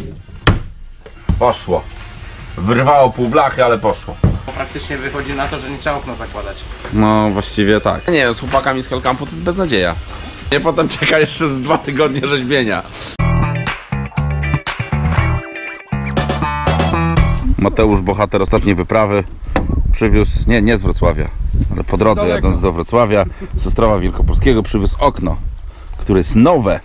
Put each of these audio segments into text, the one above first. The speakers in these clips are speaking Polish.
Poszło. Wyrwało pół blachy, ale poszło. Praktycznie wychodzi na to, że nie trzeba okno zakładać. No właściwie tak. Nie wiem, z chłopakami z Hellcampu to jest beznadzieja. Nie, potem czeka jeszcze z 2 tygodnie rzeźbienia. Mateusz, bohater ostatniej wyprawy, przywiózł, nie z Wrocławia, ale po drodze jadąc do Wrocławia, z Ostrowa Wielkopolskiego przywiózł okno, które jest nowe,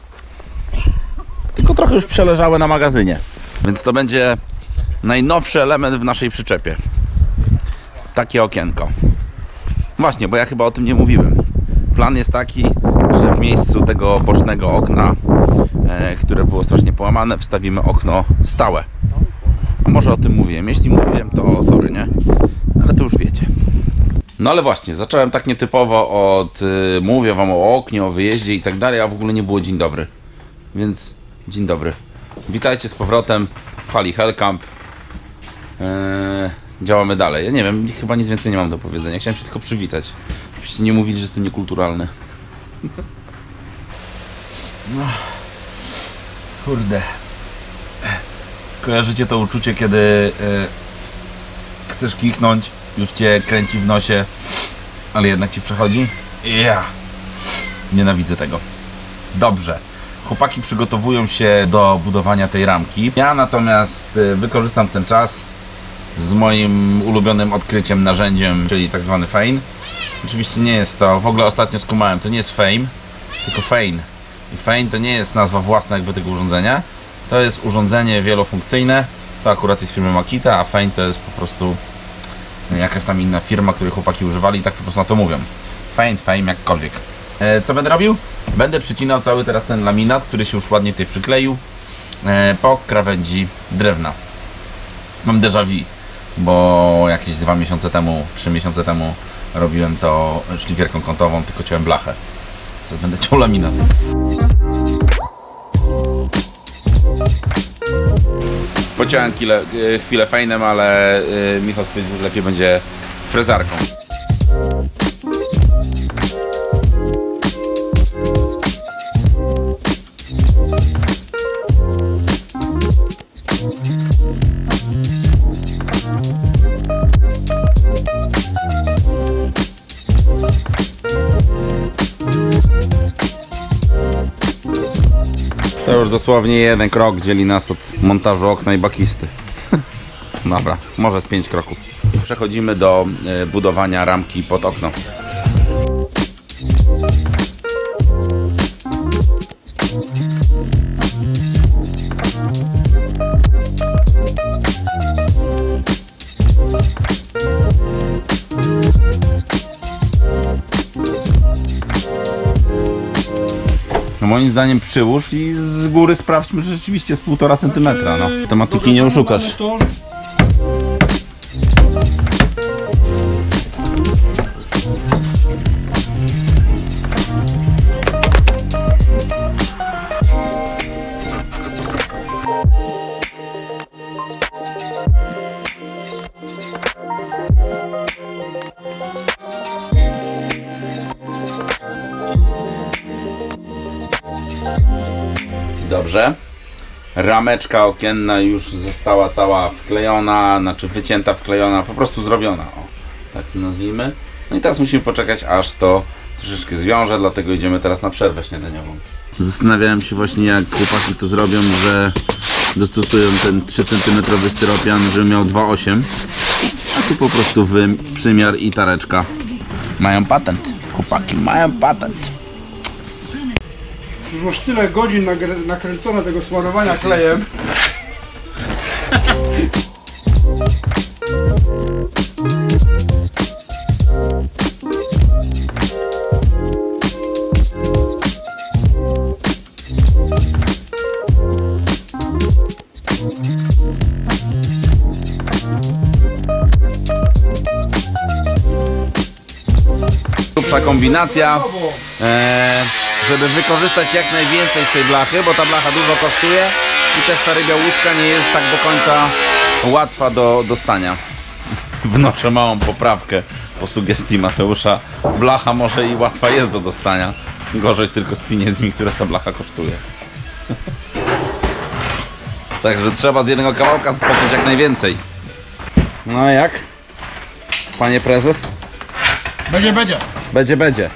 tylko trochę już przeleżałe na magazynie. Więc to będzie najnowszy element w naszej przyczepie. Takie okienko. Właśnie, bo ja chyba o tym nie mówiłem. Plan jest taki, że w miejscu tego bocznego okna, które było strasznie połamane, wstawimy okno stałe. A może o tym mówiłem. Jeśli mówiłem, to sorry, nie? Ale to już wiecie. No ale właśnie, zacząłem tak nietypowo od... mówię wam o oknie, o wyjeździe i tak dalej, a w ogóle nie było dzień dobry. Więc dzień dobry. Witajcie z powrotem w hali Hellcamp. Działamy dalej. Ja nie wiem, chyba nic więcej nie mam do powiedzenia. Chciałem się tylko przywitać. Żebyście nie mówili, że jestem niekulturalny. No. Kurde. Kojarzycie to uczucie, kiedy chcesz kichnąć, już cię kręci w nosie, ale jednak ci przechodzi? Ja. Nienawidzę tego. Dobrze. Chłopaki przygotowują się do budowania tej ramki. Ja natomiast wykorzystam ten czas z moim ulubionym odkryciem, narzędziem, czyli tak zwany Fein. Oczywiście nie jest to, w ogóle ostatnio skumałem, to nie jest Fame, tylko Fein. I Fein to nie jest nazwa własna jakby tego urządzenia. To jest urządzenie wielofunkcyjne. To akurat jest firmy Makita, a Fein to jest po prostu jakaś tam inna firma, której chłopaki używali i tak po prostu na to mówią. Fein, Fame, jakkolwiek. Co będę robił? Będę przycinał cały teraz ten laminat, który się już ładnie tutaj przykleił po krawędzi drewna. Mam déjà vu, bo jakieś 2 miesiące temu, 3 miesiące temu robiłem to szlifierką kątową, tylko ciąłem blachę. Teraz będę ciął laminat. Pociąłem chwilę Feinem, ale Michał stwierdził, że lepiej będzie frezarką. To już dosłownie 1 krok dzieli nas od montażu okna i bakisty. Dobra, może z 5 kroków. Przechodzimy do budowania ramki pod okno. Moim zdaniem przyłóż i z góry sprawdźmy, że rzeczywiście z 1,5 cm. No. Tematyki nie oszukasz. Dobrze. Rameczka okienna już została cała wklejona, znaczy wycięta, wklejona, po prostu zrobiona. O, tak to nazwijmy. No i teraz musimy poczekać, aż to troszeczkę zwiąże, dlatego idziemy teraz na przerwę śniadaniową. Zastanawiałem się właśnie, jak chłopaki to zrobią, że dostosują ten 3 cm styropian, żeby miał 2,8, a tu po prostu przymiar i tareczka. Mają patent. Chłopaki mają patent. Już masz tyle godzin nakręcone tego smarowania klejem. Szybsza kombinacja, żeby wykorzystać jak najwięcej z tej blachy, bo ta blacha dużo kosztuje i też ta rybia łódka nie jest tak do końca łatwa do dostania. Wnoszę małą poprawkę po sugestii Mateusza. Blacha może i łatwa jest do dostania, gorzej tylko z pieniędzmi, które ta blacha kosztuje. Także trzeba z jednego kawałka spokojnie jak najwięcej. No jak? Panie prezes? Będzie, będzie. Będzie, będzie.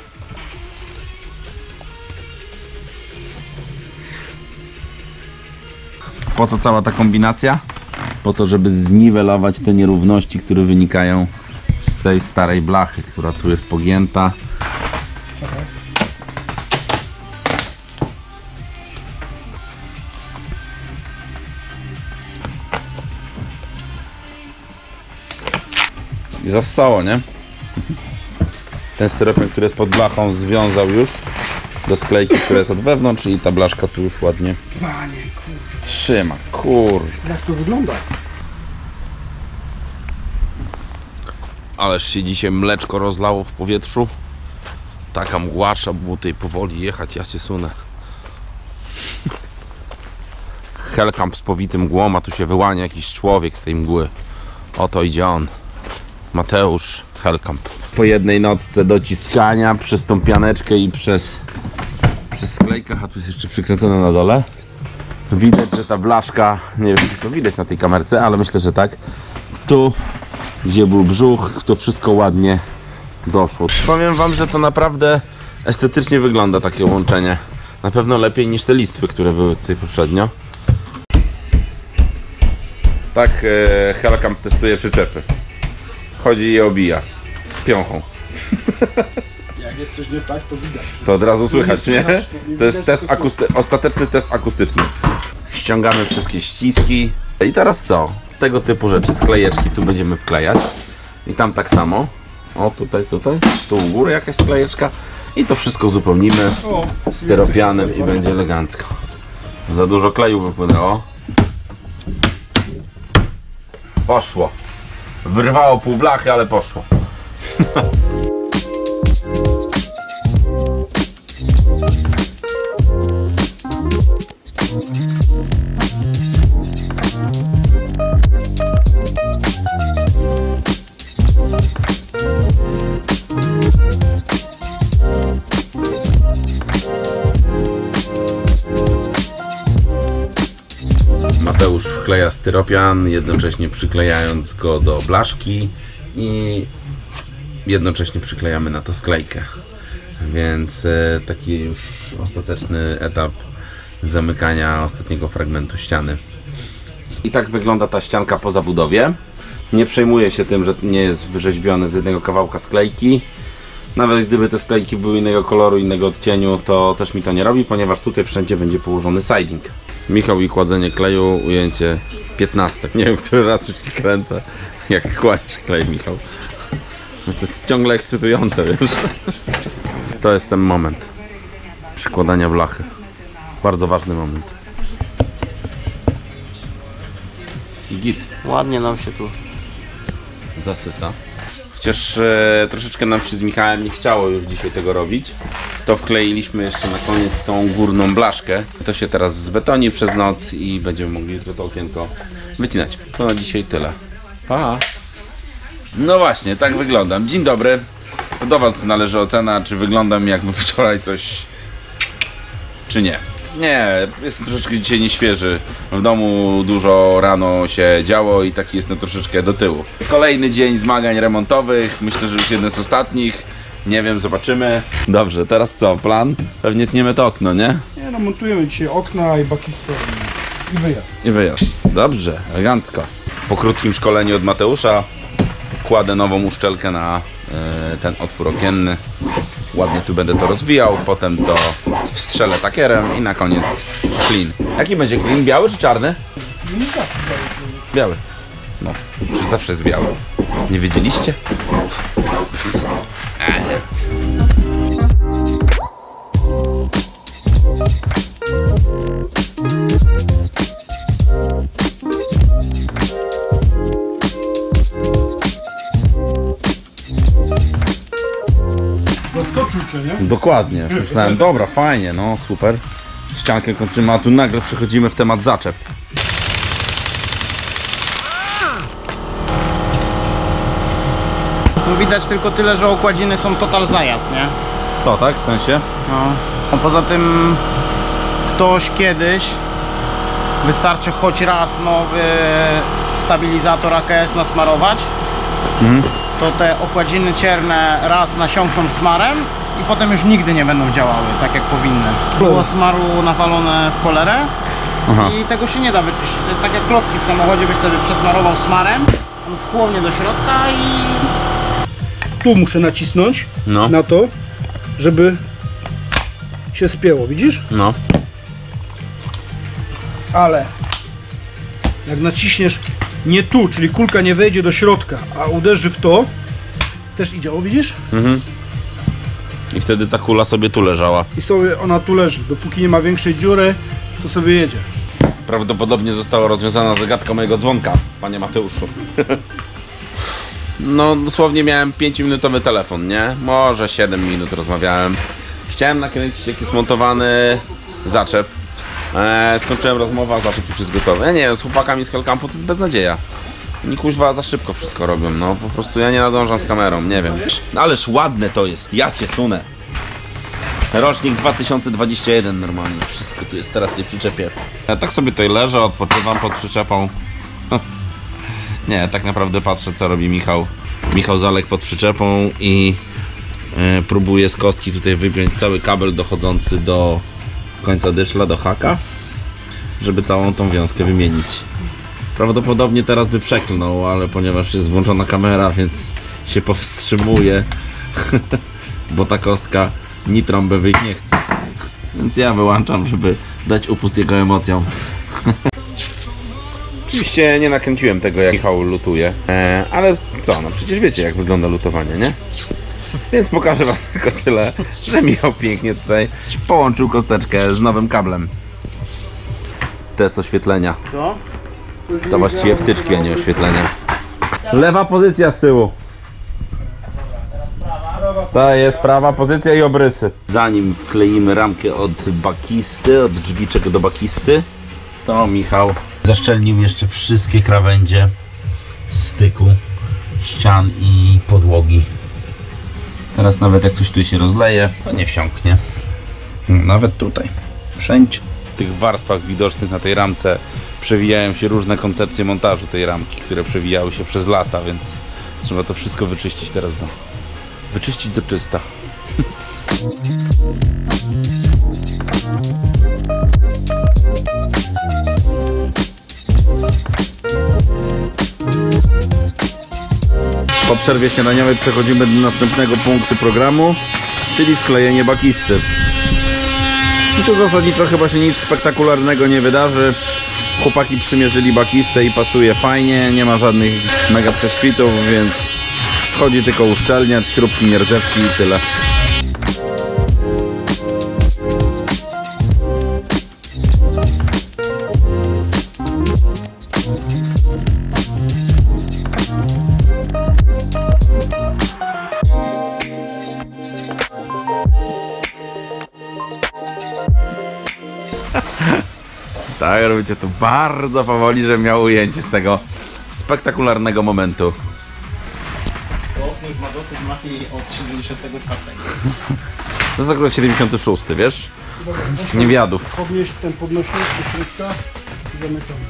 Po co cała ta kombinacja? Po to, żeby zniwelować te nierówności, które wynikają z tej starej blachy, która tu jest pogięta. I zassało, nie? Ten styropian, który jest pod blachą, związał już do sklejki, która jest od wewnątrz i ta blaszka tu już ładnie Panie, kurde. trzyma. Kurde. Jak to wygląda? Ależ się dzisiaj mleczko rozlało w powietrzu. Taka mgła, trzeba było tutaj powoli jechać, ja się sunę. Hellcamp z powitym mgłą, a tu się wyłania jakiś człowiek z tej mgły. Oto idzie on. Mateusz Hellcamp. Po jednej nocce dociskania przez tą pianeczkę i przez sklejkę, a tu jest jeszcze przykręcone na dole. Widać, że ta blaszka, nie wiem, czy to widać na tej kamerce, ale myślę, że tak. Tu, gdzie był brzuch, to wszystko ładnie doszło. Powiem wam, że to naprawdę estetycznie wygląda takie łączenie. Na pewno lepiej niż te listwy, które były tutaj poprzednio. Tak Hellcamp testuje przyczepy. Chodzi i je obija piąchą. Jak jest coś nie tak, to widać. To od razu słychać, nie? To jest Widać, ostateczny test akustyczny. Ściągamy wszystkie ściski. I teraz co? Tego typu rzeczy, sklejeczki tu będziemy wklejać. I tam tak samo. O, tutaj. Tu u góry jakaś sklejeczka. I to wszystko uzupełnimy styropianem i będzie elegancko. Za dużo kleju wypłynęło. Poszło. Wyrwało pół blachy, ale poszło. Mateusz wkleja styropian, jednocześnie przyklejając go do blaszki i jednocześnie przyklejamy na to sklejkę. Więc taki już ostateczny etap zamykania ostatniego fragmentu ściany. I tak wygląda ta ścianka po zabudowie. Nie przejmuję się tym, że nie jest wyrzeźbiony z jednego kawałka sklejki. Nawet gdyby te sklejki były innego koloru, innego odcieniu, to też mi to nie robi, ponieważ tutaj wszędzie będzie położony siding. Michał i kładzenie kleju, ujęcie 15. Nie wiem, który raz już ci kręcę, jak kładziesz klej, Michał. To jest ciągle ekscytujące, wiesz. To jest ten moment przykładania blachy. Bardzo ważny moment. I git. Ładnie nam się tu Zasysa. Chociaż troszeczkę nam się z Michałem nie chciało już dzisiaj tego robić, to wkleiliśmy jeszcze na koniec tą górną blaszkę. To się teraz zbetoni przez noc i będziemy mogli jutro to okienko wycinać. To na dzisiaj tyle. Pa! No właśnie, tak wyglądam. Dzień dobry. To do was należy ocena, czy wyglądam jakby wczoraj coś, czy nie. Nie, jestem troszeczkę dzisiaj nieświeży. W domu dużo rano się działo i taki jestem troszeczkę do tyłu. Kolejny dzień zmagań remontowych. Myślę, że już jeden z ostatnich. Nie wiem, zobaczymy. Dobrze, teraz co? Plan? Pewnie tniemy to okno, nie? Nie no, montujemy dzisiaj okna i bakistę i wyjazd. I wyjazd. Dobrze, elegancko. Po krótkim szkoleniu od Mateusza kładę nową uszczelkę na ten otwór okienny. Ładnie tu będę to rozwijał, potem to wstrzelę takierem i na koniec clean. Jaki będzie clean? Biały czy czarny? Biały. No, przecież zawsze jest biały. Nie wiedzieliście? Zaskoczył cię, nie? Dokładnie. Myślałem, dobra, fajnie, no super. Ściankę kończymy, a tu nagle przechodzimy w temat zaczep. Tu widać tylko tyle, że okładziny są total zajazd, nie? To tak? W sensie? No. Poza tym ktoś kiedyś Wystarczy choć raz nowy stabilizator AKS nasmarować. To te okładziny cierne raz nasiąkną smarem i potem już nigdy nie będą działały tak jak powinny. Było smaru nawalone w cholerę i tego się nie da wyczyścić. To jest tak jak klocki w samochodzie, byś sobie przesmarował smarem, on wchłonie do środka i... Tu muszę nacisnąć na to, żeby się spięło, widzisz? No. Ale jak naciśniesz nie tu, czyli kulka nie wejdzie do środka, a uderzy w to, też idzie, o widzisz? I wtedy ta kula sobie tu leżała. I sobie ona tu leży. Dopóki nie ma większej dziury, to sobie jedzie. Prawdopodobnie została rozwiązana zagadka mojego dzwonka, panie Mateuszu. No dosłownie miałem 5-minutowy telefon, nie? Może 7 minut rozmawiałem. Chciałem nakręcić jakiś zmontowany zaczep. Skończyłem rozmowę, a zaczep już jest gotowy. Ja nie wiem, z chłopakami z Hellcampu to jest beznadzieja. Oni kuźwa za szybko wszystko robią, no po prostu ja nie nadążam z kamerą, nie wiem. Ależ ładne to jest, ja cię sunę. Rocznik 2021 normalnie, wszystko tu jest teraz w tej przyczepie. Ja tak sobie tutaj leżę, odpoczywam pod przyczepą. Nie, tak naprawdę patrzę co robi Michał. Michał Zalek pod przyczepą i próbuje z kostki tutaj wypiąć cały kabel dochodzący do końca dyszla, do haka, żeby całą tą wiązkę wymienić. Prawdopodobnie teraz by przeklnął, ale ponieważ jest włączona kamera, więc się powstrzymuje, bo ta kostka ni trąbę wyjść nie chce. Więc ja wyłączam, żeby dać upust jego emocjom. Oczywiście nie nakręciłem tego, jak Michał lutuje, ale co, no przecież wiecie, jak wygląda lutowanie, nie? Więc pokażę wam tylko tyle, że Michał pięknie tutaj połączył kosteczkę z nowym kablem. Test oświetlenia. Co? To właściwie wtyczki, a nie oświetlenia. Lewa pozycja z tyłu. To jest prawa pozycja i obrysy. Zanim wkleimy ramkę od bakisty, od drzwiczek do bakisty, to Michał zaszczelnił jeszcze wszystkie krawędzie styku, ścian i podłogi. Teraz nawet jak coś tu się rozleje, to nie wsiąknie. Nawet tutaj. Wszędzie. W tych warstwach widocznych na tej ramce przewijają się różne koncepcje montażu tej ramki, które przewijały się przez lata, więc trzeba to wszystko wyczyścić teraz wyczyścić do czysta. Po przerwie śniadaniowej przechodzimy do następnego punktu programu, czyli sklejenie bakisty. I tu zasadniczo chyba się nic spektakularnego nie wydarzy. Chłopaki przymierzyli bakistę i pasuje fajnie, nie ma żadnych mega prześwitów, więc wchodzi tylko uszczelniacz, śrubki, nierdzewki i tyle. Tak, robicie to bardzo powoli, żebym miał ujęcie z tego spektakularnego momentu. To już ma dosyć maki od 74. To jest akurat 76, wiesz? Niewiadów. Podnieść ten podnośnik do środka i zamykamy.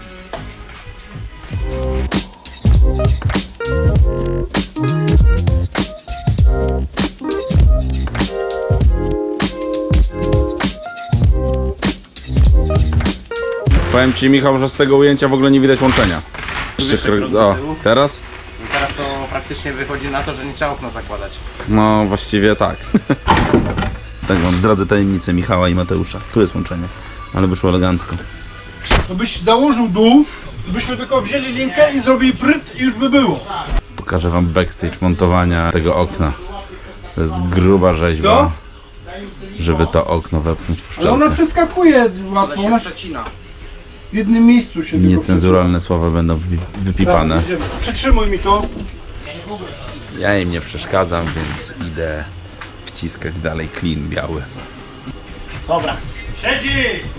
Powiem ci, Michał, że z tego ujęcia w ogóle nie widać łączenia. O, teraz? Teraz to praktycznie wychodzi na to, że nie trzeba okno zakładać. No, właściwie tak. Tak wam zdradzę tajemnicę Michała i Mateusza. Tu jest łączenie, ale wyszło elegancko. To byś założył dół, byśmy tylko wzięli linkę i zrobili pryt i już by było. Pokażę wam backstage montowania tego okna. To jest gruba rzeźba, Co? żeby to okno wepchnąć w Ale ona szczelkę. przeskakuje Ale łatwo, się ona przecina. w jednym miejscu się tylko Niecenzuralne słowa będą wypipane. Tak, idziemy. Przytrzymuj mi to. Ja im nie przeszkadzam, więc idę wciskać dalej klin biały. Dobra. Siedzi!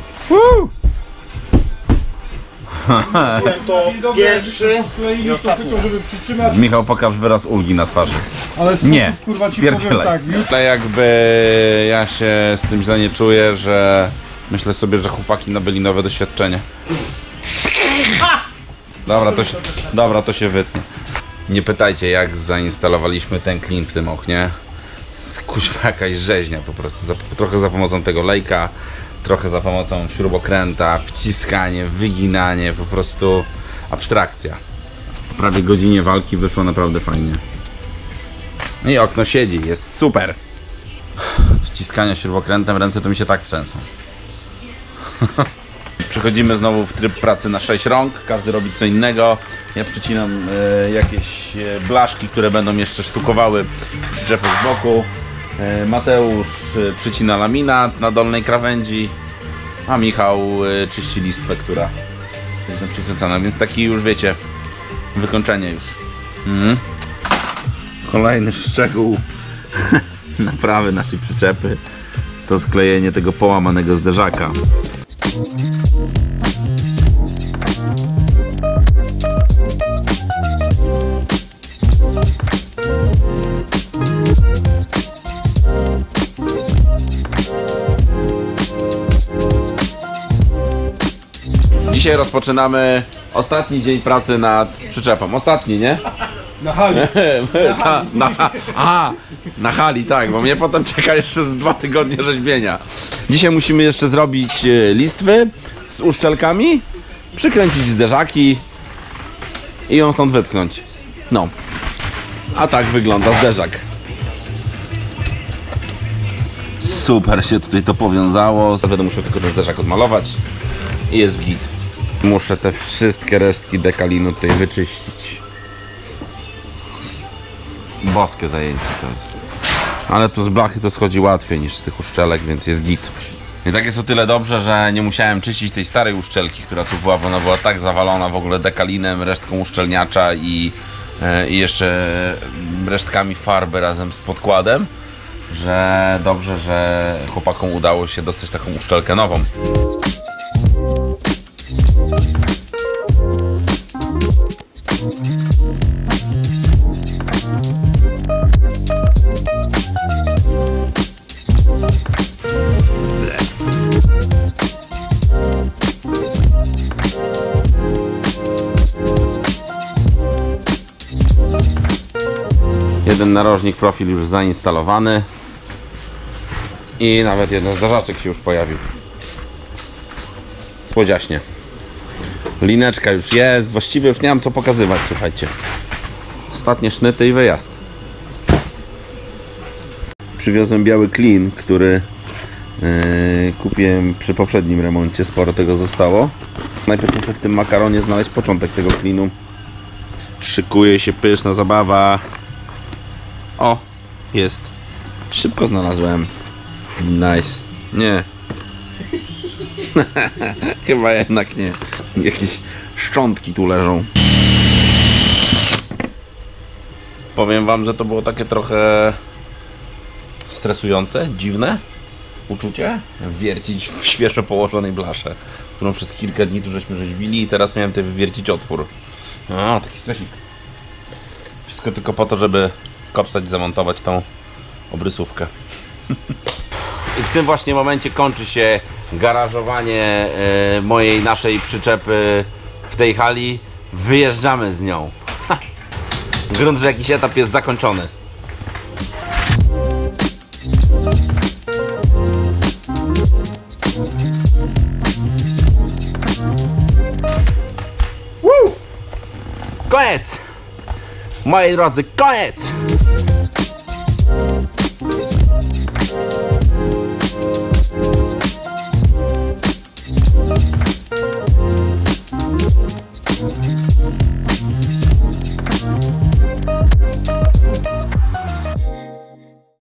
To I dobra, pierwszy wkleili i to ostatni tylko, raz. żeby przytrzymać. Michał, pokaż wyraz ulgi na twarzy. Ale Nie, sposób, kurwa, ci powiem spierdzielaj. tak. Ale jakby ja się z tym źle nie czuję, że myślę sobie, że chłopaki nabyli nowe doświadczenie. Dobra, to się wytnie. Nie pytajcie, jak zainstalowaliśmy ten klin w tym oknie. Kuźwa, jakaś rzeźnia po prostu. Trochę za pomocą tego lejka, trochę za pomocą śrubokręta, wciskanie, wyginanie, po prostu abstrakcja. Po prawie godzinie walki wyszło naprawdę fajnie. I okno siedzi, jest super. Od wciskania śrubokrętem ręce to mi się tak trzęsą. Przechodzimy znowu w tryb pracy na 6 rąk, każdy robi co innego. Ja przycinam jakieś blaszki, które będą jeszcze sztukowały przyczepy z boku. Mateusz przycina laminat na dolnej krawędzi, a Michał czyści listwę, która jest przykręcana, więc taki już wiecie, wykończenie już. Kolejny szczegół naprawy naszej przyczepy to sklejenie tego połamanego zderzaka. Dzisiaj rozpoczynamy ostatni dzień pracy nad przyczepą. Ostatni, nie? Na hali. Na hali, tak, bo mnie potem czeka jeszcze z 2 tygodnie rzeźbienia. Dzisiaj musimy jeszcze zrobić listwy z uszczelkami, przykręcić zderzaki i ją stąd wypchnąć. No. A tak wygląda zderzak. Super się tutaj to powiązało. Będę musiał tylko ten zderzak odmalować i jest w git. Muszę te wszystkie resztki dekalinu tutaj wyczyścić. Boskie zajęcie to jest. Ale tu z blachy to schodzi łatwiej niż z tych uszczelek, więc jest git. I tak jest o tyle dobrze, że nie musiałem czyścić tej starej uszczelki, która tu była, bo ona była tak zawalona w ogóle dekalinem, resztką uszczelniacza i jeszcze resztkami farby razem z podkładem, że dobrze, że chłopakom udało się dostać taką uszczelkę nową. Jeden narożnik profil już zainstalowany i nawet jeden zdarzaczek się już pojawił. Słodziaśnie. Lineczka już jest, właściwie już nie mam co pokazywać, słuchajcie. Ostatnie sznyty i wyjazd. Przywiozłem biały klin, który kupiłem przy poprzednim remoncie, sporo tego zostało. Najpierw muszę w tym makaronie znaleźć początek tego klinu. Szykuje się pyszna zabawa. O, jest. Szybko znalazłem. Nice. Nie. Chyba jednak nie. Jakieś szczątki tu leżą. Powiem wam, że to było takie trochę stresujące, dziwne uczucie. Wiercić w świeżo położonej blasze, którą przez kilka dni tu żeśmy rzeźbili i teraz miałem tutaj wywiercić otwór. A, taki stresik. Wszystko tylko po to, żeby kopsać i zamontować tą obrysówkę. I w tym właśnie momencie kończy się garażowanie naszej przyczepy w tej hali. Wyjeżdżamy z nią. Grunt, że jakiś etap jest zakończony. Woo! Koniec! Moi drodzy, koniec!